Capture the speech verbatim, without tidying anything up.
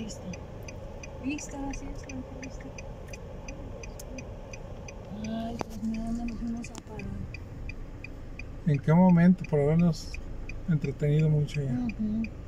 vista. Vista, así es la vista. Ay, Dios mío, ¿dónde nos fuimos a parar? ¿En qué momento? Por habernos entretenido mucho ya. Uh-huh.